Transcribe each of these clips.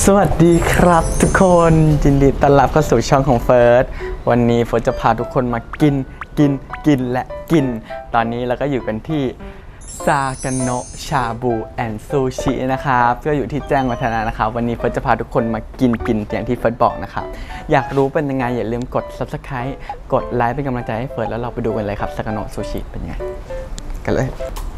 สวัสดีครับทุกคนยินดีต้อนรับเข้าสู่ช่องของเฟิร์สวันนี้เฟิร์สจะพาทุกคนมากินและกินตอนนี้เราก็อยู่กันที่ซากาโนะชาบูแอนด์ซูชินะครับก็อยู่ที่แจ้งวัฒนะนะครับวันนี้เฟิร์สจะพาทุกคนมากินอย่างที่เฟิร์สบอกนะครับอยากรู้เป็นยังไงอย่าลืมกด Subscribe กดไลค์เป็นกำลังใจให้เฟิร์สแล้วเราไปดูกันเลยครับซากาโนะซูชิเป็นยังไงกันเลย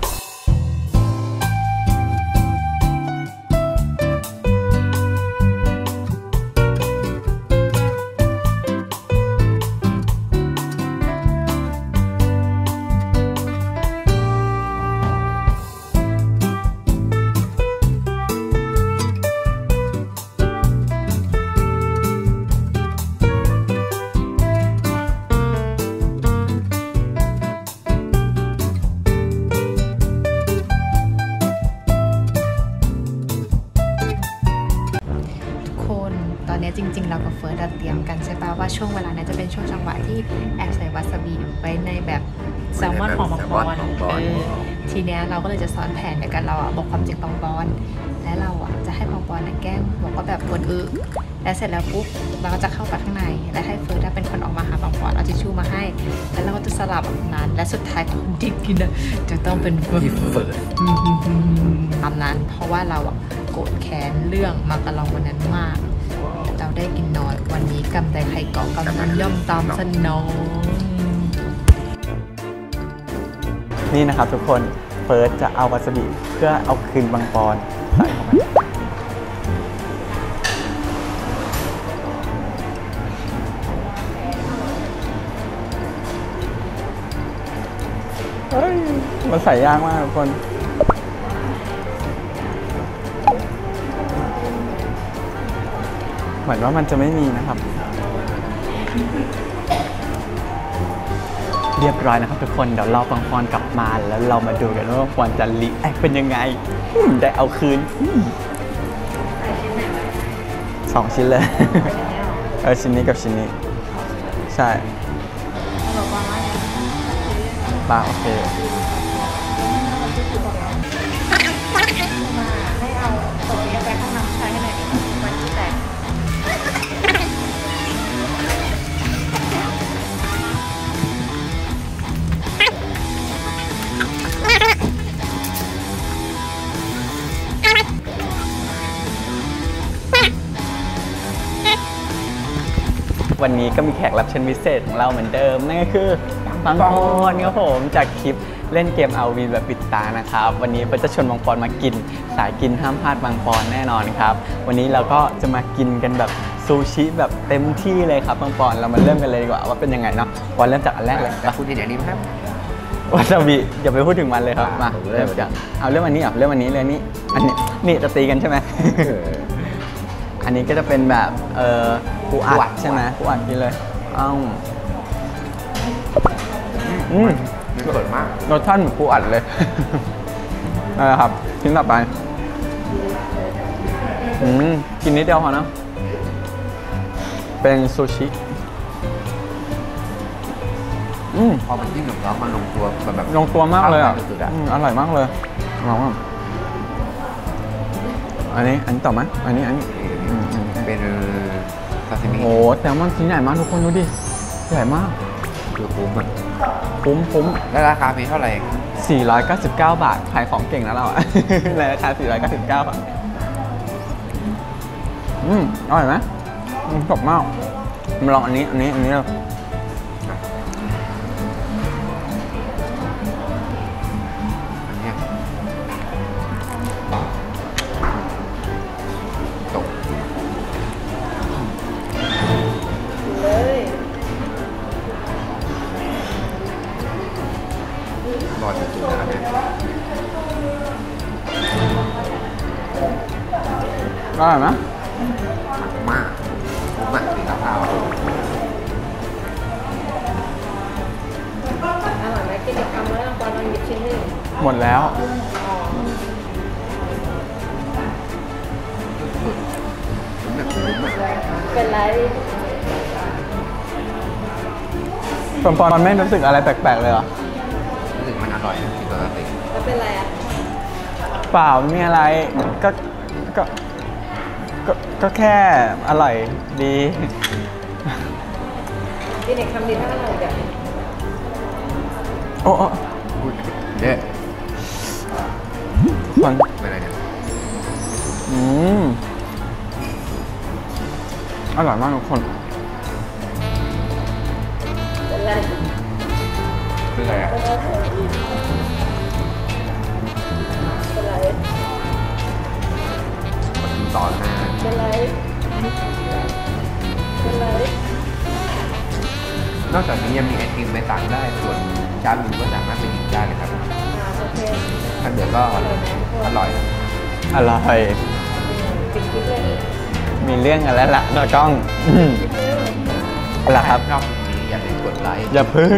ตอนนี้จริงๆเรากับเฟิร์สเตรียมกันใช่ป่ะว่าช่วงเวลานี้จะเป็นช่วงจังหวะที่แอบใส่วาซาบิไว้ในแบบแซลมอนหอมบอนทีเนี้ยเราก็เลยจะซ้อนแผนกันเราบอกความจริงปองบอนและเราจะให้ปองบอนแกล้งบอกว่าแบบปวดและเสร็จแล้วปุ๊บเราก็จะเข้าไปข้างในและให้เฟิร์สเป็นคนออกมาหาปองบอนเอาทิชชู่มาให้แล้วเราก็จะสลับแบบนั้นและสุดท้ายคนที่กินจะต้องเป็นเฟิร์สตามนั้นเพราะว่าเราโกรธแค้นเรื่องมากระลองวันนั้นมากเราได้กินน้อยวันนี้กำไดไข่เกาะกำนั้นย่อมตามสนองนี่นะครับทุกคนเฟิร์สจะเอาวาซาบิเพื่อเอาคืนบางปอนใส่เข้าไปเฮ้ยมันใส่ยากมากทุกคนเหมือนว่ามันจะไม่มีนะครับเรียบร้อยนะครับทุกคนเดี๋ยวเราปังปอนกลับมาแล้วเรามาดูกันว่าปังปอนจะรีแอคเป็นยังไงได้เอาคืน2 ชิ้นเลยชิ้นนี้กับชิ้นนี้ใช่ปาโอเคให้เอาตัวนี้ไปห้องน้ำใช้ให้หน่อยวันที่แตกวันนี้ก็มีแขกรับเชิญพิเศษของเราเหมือนเดิมนั่นก็คือปังปอนครับผมจากคลิปเล่นเกมเอาวีแบบปิดตานะครับวันนี้เฟิร์สจะชวนปังปอนมากินสายกินห้ามพลาดปังปอนแน่นอนครับวันนี้เราก็จะมากินกันแบบซูชิแบบเต็มที่เลยครับปังปอนเรามาเริ่มกันเลยดีกว่าว่าเป็นยังไงเนาะปอนเริ่มจากอันแรกเลยพูดที่ไหนดีครับวาซาบิอย่าไปพูดถึงมันเลยครับมาเริ่มจากเอาเรื่องอันนี้เรื่องอันนี้เลยอันนี้นี่จะตีกันใช่ไหมอันนี้ก็จะเป็นแบบปูอัดใช่ไหมปูอัดกินเลยเปิดมากรสชาติเหมือนปูอัดเลยนั่นแหละครับชิ้นต่อไปกินนิดเดียวพอนะเป็นซูชิพอมันยิ่งกับน้องมันลงตัวแบบลงตัวมากเลยอ่ะอร่อยมากเลยลองอ่ะอันนี้ต่อไหมอันนี้เป็นซาซิมิโอ้แซลมอนชิ้นใหญ่มากทุกคนดูดิใหญ่มากคือคุ้มแล้วราคาเพียงเท่าไหร่ 499 บาทขายของเก่งนะเราในราคา499 บาทอร่อยไหมกรอบมากมาลองอันนี้เลยรอจุดๆนะเนี่ยอร่อยไหมมากสีขาวอร่อยไหมกินอีกคำแล้วตอนเราหยิบชิ้นหนึ่งหมดแล้วเป็นไรปอนไม่รู้สึกอะไรแปลกๆเลยเหรอรู้สึกมันอร่อยนะที่ปกติแล้วเป็นไรอ่ะเปล่าไม่มีอะไรก็ก็แค่อร่อยดีพี่เด็กทำดีถ้าอร่อยแบบโอ้โอ้อุ้ยเด็ดคนเป็นไรเนี่ยอืมอร่อยมากทุกคนเป็นไรเป็นไรอ่ะเป็นไรมากินต่อนะเป็นไรเป็นไรนอกจากนี้ยังมีไอติมไปสั่งได้ส่วนจานหนึ่งก็สามารถไปหยิบได้เลยครับโอเคถ้าเดือก็อร่อยนะอร่อยปิดคลิปเลยมีเรื่องกันแล้วล่ะตากล้องเอาล่ะครับชอบคลิปนี้อย่าลืมกดไลค์อย่าพึ่ง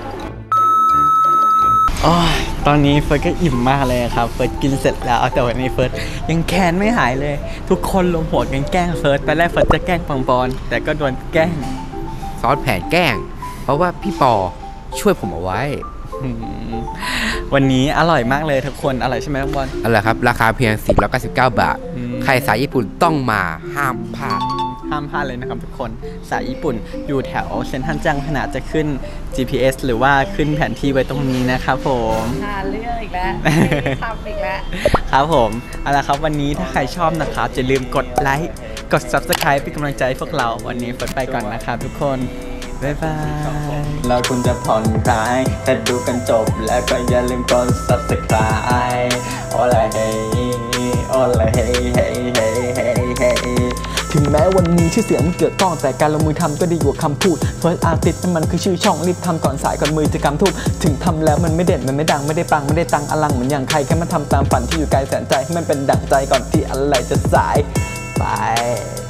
โอ้ยตอนนี้เฟิร์สก็อิ่มมากเลยครับ เฟิร์สกินเสร็จแล้ว แต่วันนี้เฟิร์สยังแค้นไม่หายเลย ทุกคนลงหัวกันแกล้งเฟิร์สตอนแรกเฟิร์สจะแกล้งปังปอน แต่ก็โดนแกล้งซ้อนแผนแกล้ง เพราะว่าพี่ปอช่วยผมเอาไว้อืมวันนี้อร่อยมากเลยทุกคน อร่อยใช่ไหมปังปอนเอาล่ะครับ ราคาเพียง 499 บาทอืมใครสายญี่ปุ่นต้องมาห้ามพลาดห้ามพลาดเลยนะครับทุกคน สายญี่ปุ่นอยู่แถวเซ็นทรัลจังขนาดจะขึ้น GPS หรือว่าขึ้นแผนที่ไว้ตรงนี้นะครับผมหาเรื่องอีกแล้วทำอีกแล้วครับผมเอาละครับวันนี้ถ้าใครชอบนะครับอย่าลืมกดไลค์กด Subscribe เป็นกำลังใจให้พวกเราวันนี้เฟิร์สไปก่อนนะครับทุกคนบ๊ายบายแล้วคุณจะผ่อนคลายถ้าดูกันจบแล้วก็อย่าลืมกด Subscribe โอ้ละเฮ้โอ้ละเฮ้เฮ้เฮ้เฮ้เฮ้ถึงแม้วันนี้ชื่อเสียงมันเกิดกล้องแต่การลงมือทำก็ดีกว่าคำพูด First Artist นั่นมันคือชื่อช่องรีบทำก่อนสายก่อนมือจะกำทุบถึงทำแล้วมันไม่เด่นมันไม่ดังไม่ได้ปังไม่ได้ตังอลังเหมือนอย่างใครแค่มาทำตามฝันที่อยู่ไกลแสนใจให้มันเป็นดั่งใจก่อนที่อะไรจะสายไป